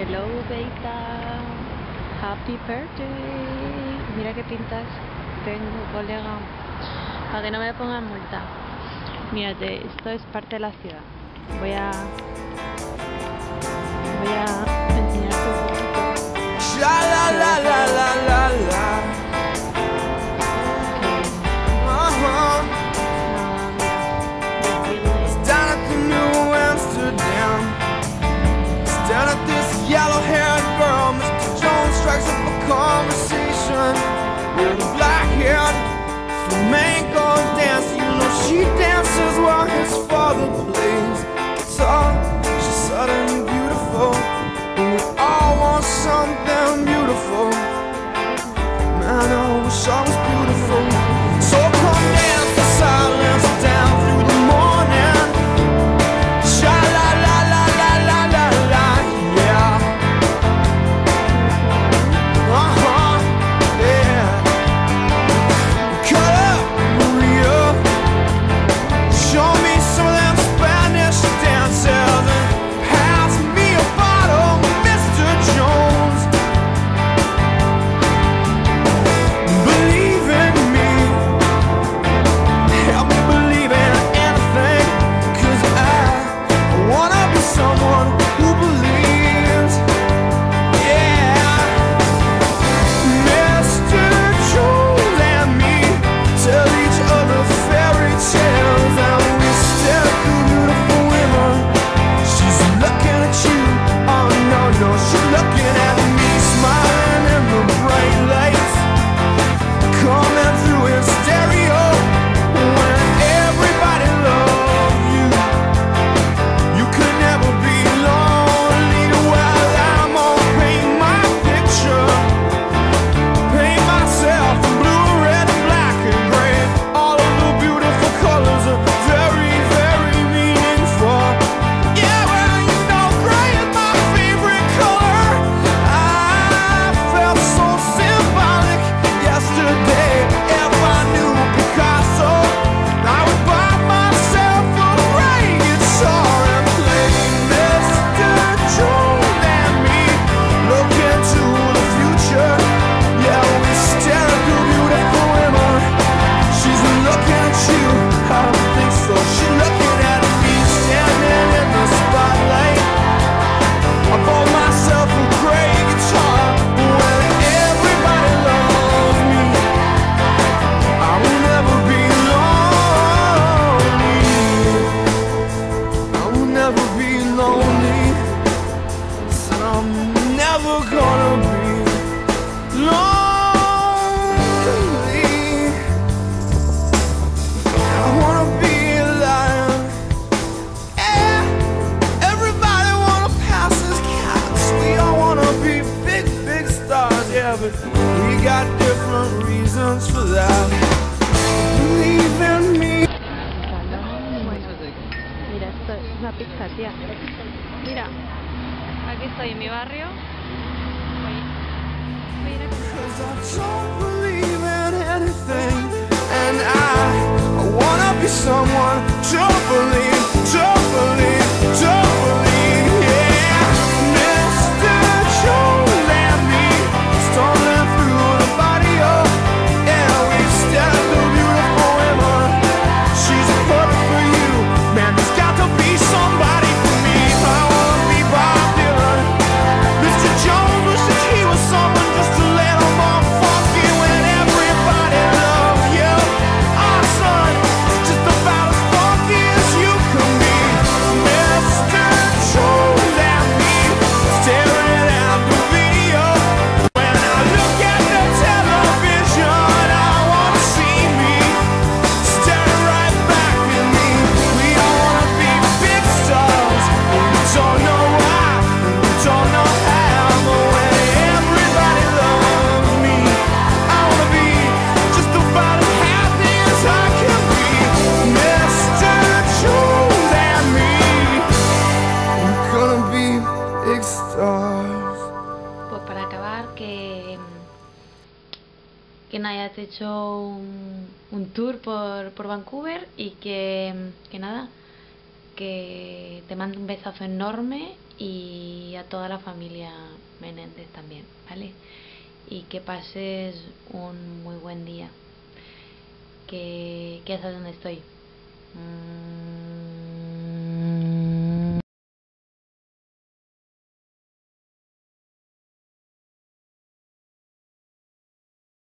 Hello, Beita. Happy birthday. Mira qué pintas tengo, colega. Para que no me pongan multa. Mírate, esto es parte de la ciudad. Voy a enseñarte un poquito. La la la la la la la. Down at the New Amsterdam, down at this yellow-haired girl, Mr. Jones strikes up a conversation with a black-haired flamenco dancer. You know she dances while his father plays guitar. She's suddenly beautiful, and we all want something beautiful. Man, I wish I was beautiful. So come dance the silence down through the morning. Sha la la la la la la la, yeah. Yeah. Cut up, Maria. Show me some of them Spanish dances and pass me a bottle, Mr. Jones. Believe in me, help me believe in anything, 'cause I wanna be someone who believes. Yeah, Mr. Jones and me tell each other fairy tales, and we stare at the beautiful women. She's looking at you, oh no, no, she's looking at me, smiling in the bright lights coming through in stereo. When everybody loves you, you could never be lonely. Well, I'm gonna paint my picture, paint myself in blue, red, and black and gray. All of the beautiful colors are very, very meaningful. Yeah, well, you know gray is my favorite color. I felt so symbolic yesterday. If I knew Picasso, I would buy myself a gray guitar and play Mr. Jones and me. Look into the future. Yeah, we stare at the beautiful women. She's looking at you, I don't think so. She's looking at me, standing in the spotlight. I bought myself a gray guitar. When everybody loves me, I will never be lonely. I will never be lonely. So I'm never gonna be lonely. I wanna be a lion. Yeah, everybody wanna pass as cats. We all wanna be big, big stars. Yeah, but we got different reasons for that. Believe in me. Mira, esto es una pizza, tía. Mira, aquí estoy en mi barrio. Mira que 'Cause I don't believe in anything, and I wanna be someone to believe, to believe, to believe. Yeah, Mr. Jones and me, stumbling through the barrio. Yeah, we stare at the beautiful women. She's perfect for you, man. There's got to be somebody for me. I wanna be Bob Dylan. Mr. Jones wishes he was someone just to let him on funky when everybody loves you. Our son is just about as funky as you can be. Mr. Jones and me, staring at the video. When I look at the television, I wanna see me staring right back at me. We all wanna be big stars, but we don't know why, we don't know how. But when everybody loves me, I wanna be just about as happy as I can be. Mr. Jones and me, we're gonna be big stars. pues para acabar, que nada, te he hecho un tour por Vancouver y que nada, que te mando un besazo enorme y a toda la familia Menéndez también, ¿vale? Y que pases un muy buen día, que ya sabes dónde estoy.